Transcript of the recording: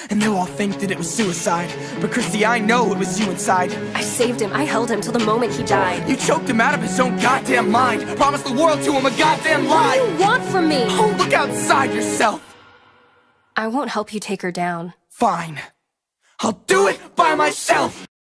and they'll all think that it was suicide. But Christy, I know it was you inside. I saved him, I held him till the moment he died. You choked him out of his own goddamn mind. Promised the world to him, a goddamn lie. What do you want from me? Oh, look outside yourself. I won't help you take her down. Fine. I'll do it by myself.